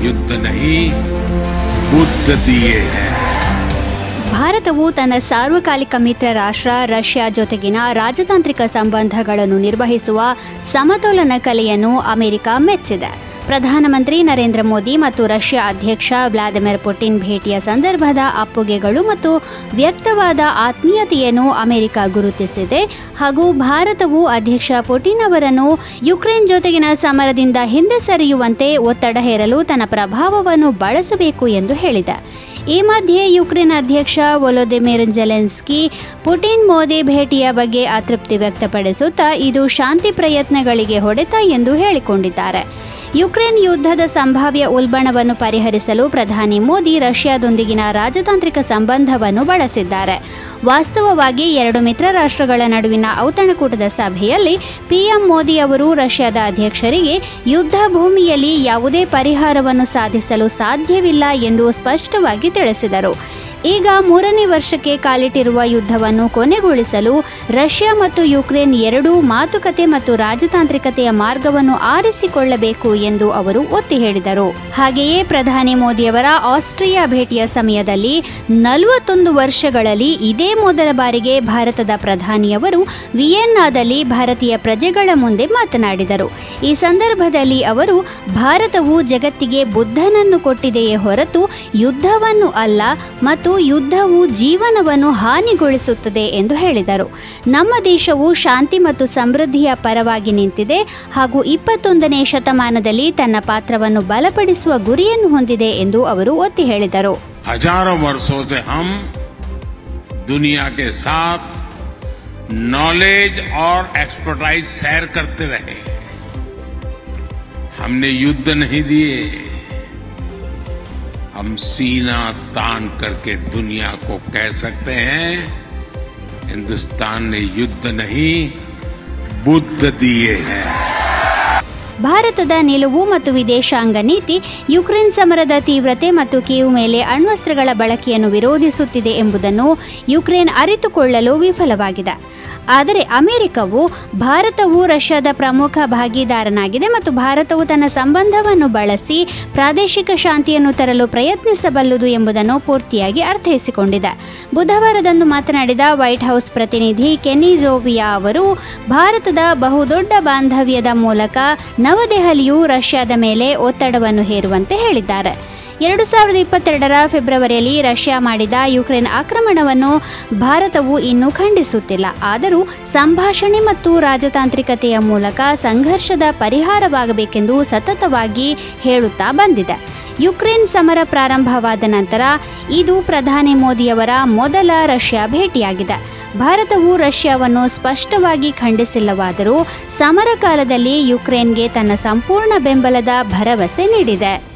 युद्ध नहीं बुद्ध दिए हैं। ಭಾರತವು ತನ್ನ ಸಾರ್ವಕಾಲಿಕ ಮಿತ್ರ ರಾಷ್ಟ್ರ ರಷ್ಯಾ ಜೊತೆಗಿನ ರಾಜತಾಂತ್ರಿಕ ಸಂಬಂಧಗಳನ್ನು ನಿರ್ವಹಿಸುವ ಸಮತೋಲನ ಕಲೆಯನ್ನು ಅಮೆರಿಕ ಮೆಚ್ಚಿದೆ. ಪ್ರಧಾನಮಂತ್ರಿ ನರೇಂದ್ರ ಮೋದಿ ಮತ್ತು ರಷ್ಯಾ ಅಧ್ಯಕ್ಷ ವ್ಲಾದಿಮಿರ್ ಪುಟಿನ್ ಭೇಟಿಯ ಸಂದರ್ಭದ ಅಪ್ಪುಗೆಗಳು ಮತ್ತು ವ್ಯಕ್ತವಾದ ಆತ್ಮೀಯತೆಯನ್ನು ಅಮೆರಿಕ ಗುರುತಿಸಿದೆ ಹಾಗೂ ಭಾರತವು ಅಧ್ಯಕ್ಷ ಪುಟಿನ್ ಅವರನ್ನು ಯುಕ್ರೇನ್ ಜೊತೆಗಿನ ಸಮರದಿಂದ ಹಿಂದೆ ಸರಿಯುವಂತೆ ಒತ್ತಡ ಹೇರಲು ತನ್ನ ಪ್ರಭಾವವನ್ನು ಬಳಸಬೇಕು ಎಂದು ಹೇಳಿದೆ. ಈ ಮಧ್ಯೆ ಯುಕ್ರೇನ್ ಅಧ್ಯಕ್ಷ ವೊಲೊದಿಮಿರ್ ಜೆಲೆನ್ಸ್ಕಿ ಪುಟಿನ್ ಮೋದಿ ಭೇಟಿಯ ಬಗ್ಗೆ ಅತೃಪ್ತಿ ವ್ಯಕ್ತಪಡಿಸುತ್ತಾ ಇದು ಶಾಂತಿ ಪ್ರಯತ್ನಗಳಿಗೆ ಹೊಡೆತ ಎಂದು ಹೇಳಿಕೊಂಡಿದ್ದಾರೆ. ಯುಕ್ರೇನ್ ಯುದ್ಧದ ಸಂಭಾವ್ಯ ಉಲ್ಬಣವನ್ನು ಪರಿಹರಿಸಲು ಪ್ರಧಾನಿ ಮೋದಿ ರಷ್ಯಾದೊಂದಿಗಿನ ರಾಜತಾಂತ್ರಿಕ ಸಂಬಂಧವನ್ನು ಬಳಸಿದ್ದಾರೆ. ವಾಸ್ತವವಾಗಿ ಎರಡು ಮಿತ್ರ ರಾಷ್ಟ್ರಗಳ ನಡುವಿನ ಔತಣಕೂಟದ ಸಭೆಯಲ್ಲಿ ಪಿಎಂ ಮೋದಿ ಅವರು ರಷ್ಯಾದ ಅಧ್ಯಕ್ಷರಿಗೆ ಯುದ್ಧ ಭೂಮಿಯಲ್ಲಿ ಯಾವುದೇ ಪರಿಹಾರವನ್ನು ಸಾಧಿಸಲು ಸಾಧ್ಯವಿಲ್ಲ ಎಂದು ಸ್ಪಷ್ಟವಾಗಿ ತಿಳಿಸಿದರು. ಈಗ 3ನೇ ವರ್ಷಕ್ಕೆ ಕಾಲಿಟ್ಟಿರುವ ಯುದ್ಧವನ್ನು ಕೊನೆಗೊಳಿಸಲು ರಷ್ಯಾ ಮತ್ತು ಯುಕ್ರೇನ್ ಎರಡೂ ಮಾತುಕತೆ ಮತ್ತು ರಾಜತಾಂತ್ರಿಕತೆಯ ಮಾರ್ಗವನ್ನು ಆರಿಸಿಕೊಳ್ಳಬೇಕು ಎಂದು ಅವರು ಒತ್ತಿ ಹೇಳಿದರು. ಹಾಗೆಯೇ ಪ್ರಧಾನಿ ಮೋದಿಯವರ ಆಸ್ಟ್ರಿಯಾ ಭೇಟಿಯ ಸಮಯದಲ್ಲಿ 41 ವರ್ಷಗಳಲ್ಲಿ ಇದೇ ಮೊದಲ ಬಾರಿಗೆ ಭಾರತದ ಪ್ರಧಾನಿಯವರು ವಿಯೆನ್ನಾದಲ್ಲಿ ಭಾರತೀಯ ಪ್ರಜೆಗಳ ಮುಂದೆ ಮಾತನಾಡಿದರು. ಈ ಸಂದರ್ಭದಲ್ಲಿ ಅವರು ಭಾರತವು ಜಗತ್ತಿಗೆ ಬುದ್ಧನನ್ನು ಕೊಟ್ಟಿದೆಯೇ ಹೊರತು ಯುದ್ಧವನ್ನು ಅಲ್ಲ ಮತ್ತು ಯುದ್ಧವು ಜೀವನವನ್ನು ಹಾನಿಗೊಳಿಸುತ್ತದೆ ಎಂದು ಹೇಳಿದರು. ನಮ್ಮ ದೇಶವು ಶಾಂತಿ ಮತ್ತು ಸಮೃದ್ಧಿಯ ಪರವಾಗಿ ನಿಂತಿದೆ ಹಾಗೂ 21ನೇ ಶತಮಾನದಲ್ಲಿ ತನ್ನ ಪಾತ್ರವನ್ನು ಬಲಪಡಿಸುವ ಗುರಿಯನ್ನು ಹೊಂದಿದೆ ಎಂದು ಅವರು ಒತ್ತಿ ಹೇಳಿದರು. हजारों वर्षों से हम दुनिया के साथ नॉलेज और एक्सपर्टाइज शेयर करते रहे. हमने युद्ध नहीं दिए, हम सीना तान करके दुनिया को कह सकते हैं हिंदुस्तान ने युद्ध नहीं बुद्ध दिए हैं. ಭಾರತದ ನಿಲುವು ಮತ್ತು ವಿದೇಶಾಂಗ ನೀತಿ ಯುಕ್ರೇನ್ ಸಮರದ ತೀವ್ರತೆ ಮತ್ತು ಕೀವ್ ಮೇಲೆ ಅಣ್ವಸ್ತ್ರಗಳ ಬಳಕೆಯನ್ನು ವಿರೋಧಿಸುತ್ತಿದೆ ಎಂಬುದನ್ನು ಯುಕ್ರೇನ್ ಅರಿತುಕೊಳ್ಳಲು ವಿಫಲವಾಗಿದೆ. ಆದರೆ ಅಮೆರಿಕವು ಭಾರತವು ರಷ್ಯಾದ ಪ್ರಮುಖ ಭಾಗಿದಾರನಾಗಿದೆ ಮತ್ತು ಭಾರತವು ತನ್ನ ಸಂಬಂಧವನ್ನು ಬಳಸಿ ಪ್ರಾದೇಶಿಕ ಶಾಂತಿಯನ್ನು ತರಲು ಪ್ರಯತ್ನಿಸಬಲ್ಲದು ಎಂಬುದನ್ನು ಪೂರ್ತಿಯಾಗಿ ಅರ್ಥೈಸಿಕೊಂಡಿದೆ. ಬುಧವಾರದಂದು ಮಾತನಾಡಿದ ವೈಟ್ ಹೌಸ್ ಪ್ರತಿನಿಧಿ ಕೆನ್ನಿ ಜೋವಿಯಾ ಅವರು ಭಾರತದ ಬಹುದೊಡ್ಡ ಬಾಂಧವ್ಯದ ಮೂಲಕ ನವದೆಹಲಿಯು ರಷ್ಯಾದ ಮೇಲೆ ಒತ್ತಡವನ್ನು ಹೇರುವಂತೆ ಹೇಳಿದ್ದಾರೆ. 2022ರ ಫೆಬ್ರವರಿಯಲ್ಲಿ ರಷ್ಯಾ ಮಾಡಿದ ಯುಕ್ರೇನ್ ಆಕ್ರಮಣವನ್ನು ಭಾರತವು ಇನ್ನೂ ಖಂಡಿಸುತ್ತಿಲ್ಲ. ಆದರೂ ಸಂಭಾಷಣೆ ಮತ್ತು ರಾಜತಾಂತ್ರಿಕತೆಯ ಮೂಲಕ ಸಂಘರ್ಷದ ಪರಿಹಾರವಾಗಬೇಕೆಂದು ಸತತವಾಗಿ ಹೇಳುತ್ತಾ ಬಂದಿದೆ. ಯುಕ್ರೇನ್ ಸಮರ ಪ್ರಾರಂಭವಾದ ನಂತರ ಇದು ಪ್ರಧಾನಿ ಮೋದಿಯವರ ಮೊದಲ ರಷ್ಯಾ ಭೇಟಿಯಾಗಿದೆ. ಭಾರತವು ರಷ್ಯಾವನ್ನು ಸ್ಪಷ್ಟವಾಗಿ ಖಂಡಿಸಿಲ್ಲವಾದರೂ ಸಮರ ಕಾಲದಲ್ಲಿ ಯುಕ್ರೇನ್ಗೆ ತನ್ನ ಸಂಪೂರ್ಣ ಬೆಂಬಲದ ಭರವಸೆ ನೀಡಿದೆ.